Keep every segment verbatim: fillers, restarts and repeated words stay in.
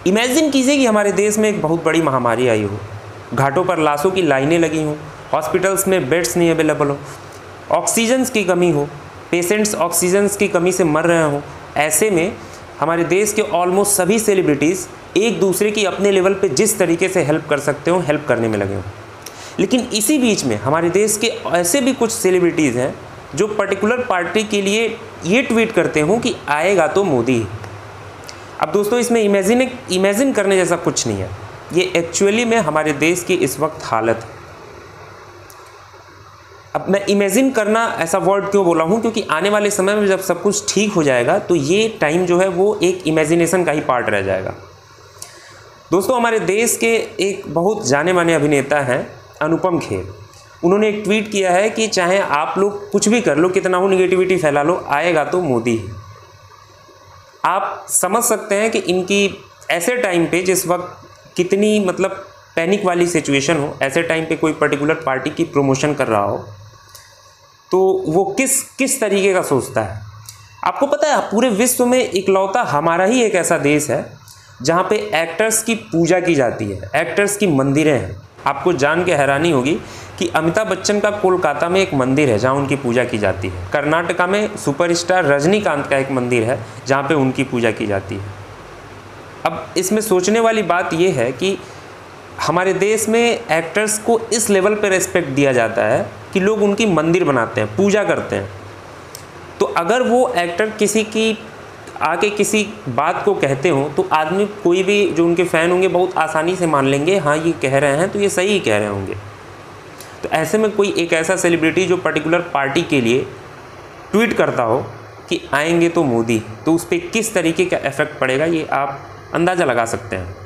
Imagine कीजिए कि हमारे देश में एक बहुत बड़ी महामारी आई हो, घाटों पर लाशों की लाइनें लगी हों, हॉस्पिटल्स में बेड्स नहीं अवेलेबल हो, ऑक्सीजन की कमी हो, पेशेंट्स ऑक्सीजन की कमी से मर रहे हों। ऐसे में हमारे देश के ऑलमोस्ट सभी सेलिब्रिटीज़ एक दूसरे की अपने लेवल पे जिस तरीके से हेल्प कर सकते हो हेल्प करने में लगे हों। लेकिन इसी बीच में हमारे देश के ऐसे भी कुछ सेलिब्रिटीज़ हैं जो पर्टिकुलर पार्टी के लिए ये ट्वीट करते हो कि आएगा तो मोदी। अब दोस्तों इसमें इमेजिन इमेजिन करने जैसा कुछ नहीं है, ये एक्चुअली में हमारे देश की इस वक्त हालत है। अब मैं इमेजिन करना ऐसा वर्ड क्यों बोला हूँ, क्योंकि आने वाले समय में जब सब कुछ ठीक हो जाएगा तो ये टाइम जो है वो एक इमेजिनेशन का ही पार्ट रह जाएगा। दोस्तों हमारे देश के एक बहुत जाने माने अभिनेता हैं अनुपम खेर, उन्होंने एक ट्वीट किया है कि चाहे आप लोग कुछ भी कर लो, कितना हो निगेटिविटी फैला लो, आएगा तो मोदी ही। आप समझ सकते हैं कि इनकी ऐसे टाइम पे जिस वक्त कितनी मतलब पैनिक वाली सिचुएशन हो, ऐसे टाइम पे कोई पर्टिकुलर पार्टी की प्रमोशन कर रहा हो तो वो किस किस तरीके का सोचता है। आपको पता है पूरे विश्व में इकलौता हमारा ही एक ऐसा देश है जहाँ पे एक्टर्स की पूजा की जाती है, एक्टर्स की मंदिरें हैं। आपको जान के हैरानी होगी कि अमिताभ बच्चन का कोलकाता में एक मंदिर है जहाँ उनकी पूजा की जाती है। कर्नाटका में सुपरस्टार रजनीकांत का एक मंदिर है जहाँ पे उनकी पूजा की जाती है। अब इसमें सोचने वाली बात यह है कि हमारे देश में एक्टर्स को इस लेवल पे रेस्पेक्ट दिया जाता है कि लोग उनकी मंदिर बनाते हैं, पूजा करते हैं। तो अगर वो एक्टर किसी की आके किसी बात को कहते हो तो आदमी कोई भी जो उनके फ़ैन होंगे बहुत आसानी से मान लेंगे, हाँ ये कह रहे हैं तो ये सही कह रहे होंगे। तो ऐसे में कोई एक ऐसा सेलिब्रिटी जो पर्टिकुलर पार्टी के लिए ट्वीट करता हो कि आएंगे तो मोदी, तो उस पर किस तरीके का इफेक्ट पड़ेगा ये आप अंदाज़ा लगा सकते हैं।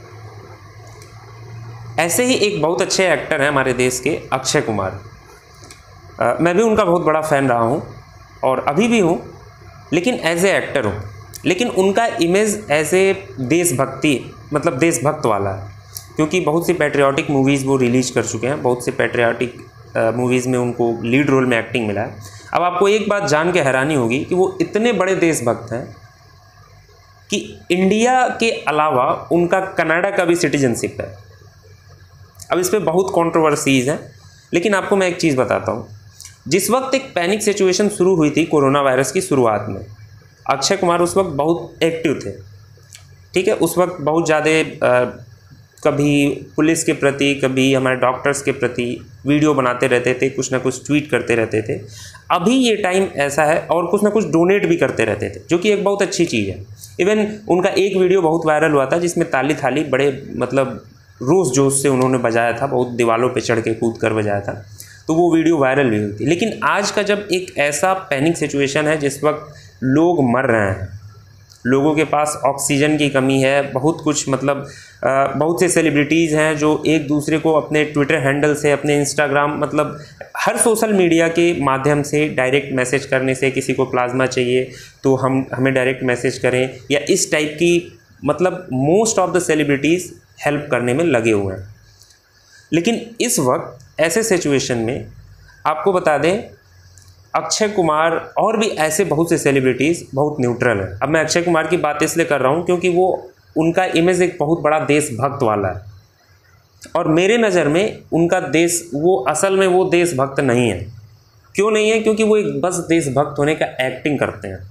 ऐसे ही एक बहुत अच्छे एक्टर हैं हमारे देश के अक्षय कुमार। आ, मैं भी उनका बहुत बड़ा फ़ैन रहा हूँ और अभी भी हूँ, लेकिन एज ए एक्टर हूँ। लेकिन उनका इमेज एज ए देशभक्ति मतलब देशभक्त वाला है, क्योंकि बहुत सी पैट्रियाटिक मूवीज़ वो रिलीज़ कर चुके हैं, बहुत सी पैट्रियाटिक मूवीज़ में उनको लीड रोल में एक्टिंग मिला है। अब आपको एक बात जान के हैरानी होगी कि वो इतने बड़े देशभक्त हैं कि इंडिया के अलावा उनका कनाडा का भी सिटीजनशिप है। अब इस पर बहुत कंट्रोवर्सीज़ हैं, लेकिन आपको मैं एक चीज़ बताता हूँ। जिस वक्त एक पैनिक सिचुएशन शुरू हुई थी कोरोना वायरस की शुरुआत में, अक्षय कुमार उस वक्त बहुत एक्टिव थे, ठीक है। उस वक्त बहुत ज़्यादा कभी पुलिस के प्रति, कभी हमारे डॉक्टर्स के प्रति वीडियो बनाते रहते थे, कुछ ना कुछ ट्वीट करते रहते थे। अभी ये टाइम ऐसा है और कुछ ना कुछ डोनेट भी करते रहते थे, जो कि एक बहुत अच्छी चीज़ है। इवन उनका एक वीडियो बहुत वायरल हुआ था जिसमें ताली थाली बड़े मतलब रोज़ जोश से उन्होंने बजाया था, बहुत दीवारों पे चढ़ के कूद कर बजाया था, तो वो वीडियो वायरल भी हुई थी। लेकिन आज का जब एक ऐसा पैनिक सिचुएशन है जिस वक्त लोग मर रहे हैं, लोगों के पास ऑक्सीजन की कमी है, बहुत कुछ मतलब आ, बहुत से सेलिब्रिटीज़ हैं जो एक दूसरे को अपने ट्विटर हैंडल से, अपने इंस्टाग्राम मतलब हर सोशल मीडिया के माध्यम से डायरेक्ट मैसेज करने से, किसी को प्लाज्मा चाहिए तो हम हमें डायरेक्ट मैसेज करें, या इस टाइप की मतलब most of the celebrities help करने में लगे हुए हैं। लेकिन इस वक्त ऐसे सिचुएशन में आपको बता दें, अक्षय कुमार और भी ऐसे बहुत से सेलिब्रिटीज़ बहुत न्यूट्रल हैं। अब मैं अक्षय कुमार की बात इसलिए कर रहा हूँ क्योंकि वो उनका इमेज एक बहुत बड़ा देशभक्त वाला है, और मेरे नज़र में उनका देश वो असल में वो देशभक्त नहीं है। क्यों नहीं है? क्योंकि वो एक बस देशभक्त होने का एक्टिंग करते हैं।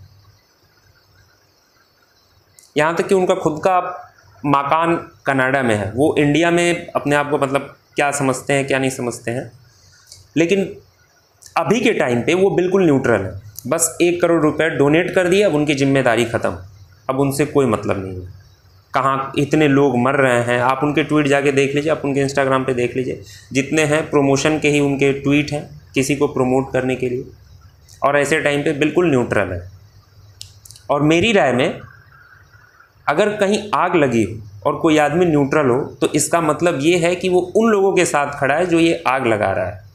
यहाँ तक कि उनका खुद का मकान कनाडा में है, वो इंडिया में अपने आप को मतलब क्या समझते हैं क्या नहीं समझते हैं, लेकिन अभी के टाइम पे वो बिल्कुल न्यूट्रल है। बस एक करोड़ रुपए डोनेट कर दिए, अब उनकी जिम्मेदारी ख़त्म, अब उनसे कोई मतलब नहीं है। कहाँ इतने लोग मर रहे हैं, आप उनके ट्वीट जाके देख लीजिए, आप उनके इंस्टाग्राम पे देख लीजिए, जितने हैं प्रोमोशन के ही उनके ट्वीट हैं, किसी को प्रमोट करने के लिए, और ऐसे टाइम पे बिल्कुल न्यूट्रल है। और मेरी राय में अगर कहीं आग लगी हो और कोई आदमी न्यूट्रल हो तो इसका मतलब ये है कि वो उन लोगों के साथ खड़ा है जो ये आग लगा रहा है।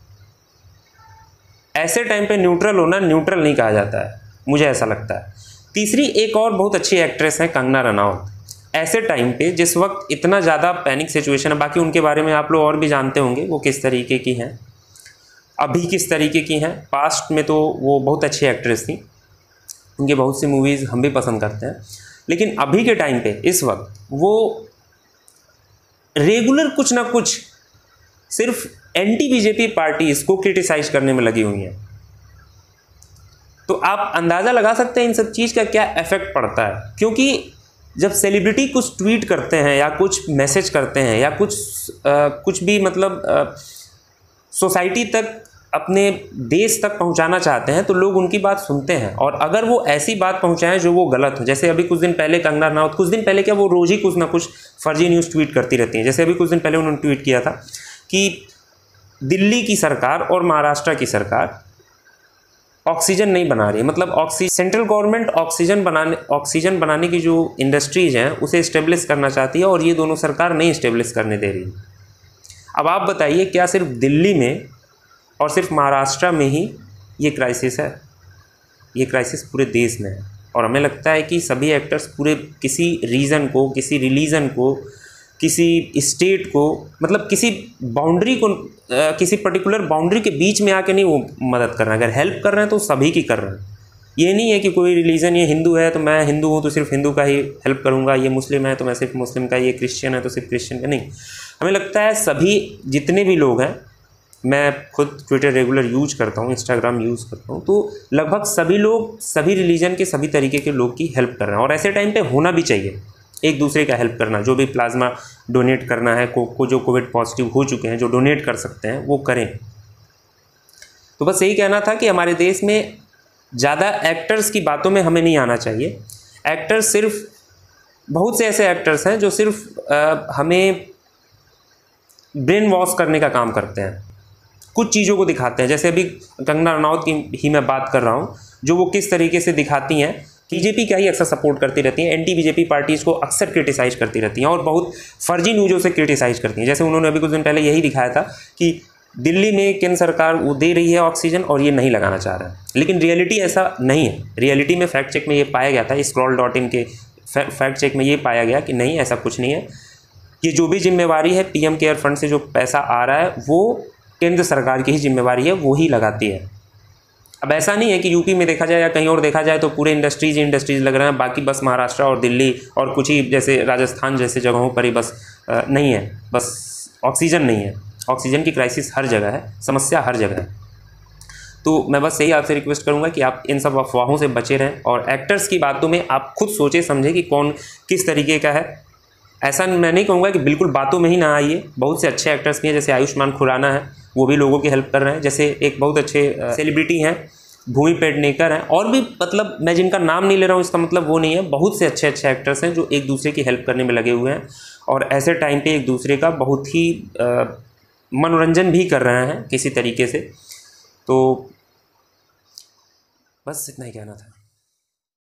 ऐसे टाइम पे न्यूट्रल होना न्यूट्रल नहीं कहा जाता है, मुझे ऐसा लगता है। तीसरी एक और बहुत अच्छी एक्ट्रेस है कंगना रनावत। ऐसे टाइम पे जिस वक्त इतना ज़्यादा पैनिक सिचुएशन है, बाकी उनके बारे में आप लोग और भी जानते होंगे वो किस तरीके की हैं, अभी किस तरीके की हैं। पास्ट में तो वो बहुत अच्छी एक्ट्रेस थी, उनकी बहुत सी मूवीज़ हम भी पसंद करते हैं। लेकिन अभी के टाइम पे इस वक्त वो रेगुलर कुछ ना कुछ सिर्फ एंटी बीजेपी पार्टी इसको क्रिटिसाइज करने में लगी हुई हैं। तो आप अंदाज़ा लगा सकते हैं इन सब चीज़ का क्या इफेक्ट पड़ता है, क्योंकि जब सेलिब्रिटी कुछ ट्वीट करते हैं या कुछ मैसेज करते हैं या कुछ आ, कुछ भी मतलब सोसाइटी तक अपने देश तक पहुंचाना चाहते हैं तो लोग उनकी बात सुनते हैं, और अगर वो ऐसी बात पहुंचाएं जो वो गलत हो, जैसे अभी कुछ दिन पहले कंगना रनौत, कुछ दिन पहले क्या वो रोज़ ही कुछ ना कुछ फर्जी न्यूज़ ट्वीट करती रहती हैं। जैसे अभी कुछ दिन पहले उन्होंने ट्वीट किया था कि दिल्ली की सरकार और महाराष्ट्र की सरकार ऑक्सीजन नहीं बना रही, मतलब ऑक्सीजन सेंट्रल गवर्नमेंट ऑक्सीजन बनाने ऑक्सीजन बनाने की जो इंडस्ट्रीज हैं उसे इस्टेब्लिश करना चाहती है और ये दोनों सरकार नहीं इस्टेब्लिश करने दे रही। अब आप बताइए क्या सिर्फ दिल्ली में और सिर्फ महाराष्ट्र में ही ये क्राइसिस है? ये क्राइसिस पूरे देश में है। और हमें लगता है कि सभी एक्टर्स पूरे किसी रीजन को, किसी रिलीजन को, किसी स्टेट को, मतलब किसी बाउंड्री को, आ, किसी पर्टिकुलर बाउंड्री के बीच में आके नहीं वो मदद कर रहे हैं। अगर हेल्प कर रहे हैं तो सभी की कर रहे हैं। ये नहीं है कि कोई रिलीजन, ये हिंदू है तो मैं हिंदू हूँ तो सिर्फ हिंदू का ही हेल्प करूँगा, ये मुस्लिम है तो मैं सिर्फ मुस्लिम का, ये क्रिश्चियन है तो सिर्फ क्रिश्चियन का, नहीं। हमें लगता है सभी जितने भी लोग हैं, मैं खुद ट्विटर रेगुलर यूज करता हूँ, इंस्टाग्राम यूज़ करता हूँ, तो लगभग सभी लोग सभी रिलीजन के सभी तरीके के लोग की हेल्प कर रहे हैं। और ऐसे टाइम पे होना भी चाहिए, एक दूसरे का हेल्प करना। जो भी प्लाज्मा डोनेट करना है, को, को जो कोविड पॉजिटिव हो चुके हैं, जो डोनेट कर सकते हैं वो करें। तो बस यही कहना था कि हमारे देश में ज़्यादा एक्टर्स की बातों में हमें नहीं आना चाहिए। एक्टर्स सिर्फ, बहुत से ऐसे एक्टर्स हैं जो सिर्फ आ, हमें ब्रेन वॉश करने का काम करते हैं, कुछ चीज़ों को दिखाते हैं। जैसे अभी कंगना रनौत की ही मैं बात कर रहा हूँ, जो वो किस तरीके से दिखाती हैं, बीजेपी का ही अक्सर सपोर्ट करती रहती हैं, एंटी बीजेपी पार्टीज़ को अक्सर क्रिटिसाइज़ करती रहती हैं और बहुत फर्जी न्यूज़ों से क्रिटिसाइज़ करती हैं। जैसे उन्होंने अभी कुछ दिन पहले यही दिखाया था कि दिल्ली में केंद्र सरकार वो दे रही है ऑक्सीजन और ये नहीं लगाना चाह रहा है, लेकिन रियलिटी ऐसा नहीं है। रियलिटी में फैक्ट चेक में ये पाया गया था, स्क्रॉल डॉट इन के फैक्ट चेक में ये पाया गया कि नहीं, ऐसा कुछ नहीं है। ये जो भी जिम्मेवारी है पीएम केयर फंड से जो पैसा आ रहा है वो केंद्र सरकार की ही जिम्मेवारी है, वो ही लगाती है। अब ऐसा नहीं है कि यूपी में देखा जाए या कहीं और देखा जाए तो पूरे इंडस्ट्रीज इंडस्ट्रीज लग रहे हैं, बाकी बस महाराष्ट्र और दिल्ली और कुछ ही जैसे राजस्थान जैसे जगहों पर ही बस नहीं है, बस ऑक्सीजन नहीं है। ऑक्सीजन की क्राइसिस हर जगह है, समस्या हर जगह है। तो मैं बस यही आपसे रिक्वेस्ट करूंगा कि आप इन सब अफवाहों से बचे रहें और एक्टर्स की बातों में आप खुद सोचें समझें कि कौन किस तरीके का है। ऐसा मैं नहीं कहूँगा कि बिल्कुल बातों में ही ना आइए, बहुत से अच्छे एक्टर्स भी हैं, जैसे आयुष्मान खुराना है, वो भी लोगों की हेल्प कर रहे हैं। जैसे एक बहुत अच्छे सेलिब्रिटी हैं भूमि पेडनेकर हैं, और भी, मतलब मैं जिनका नाम नहीं ले रहा हूँ इसका मतलब वो नहीं है, बहुत से अच्छे अच्छे एक्टर्स हैं जो एक दूसरे की हेल्प करने में लगे हुए हैं और ऐसे टाइम पे एक दूसरे का बहुत ही आ, मनोरंजन भी कर रहे हैं किसी तरीके से। तो बस इतना ही कहना था।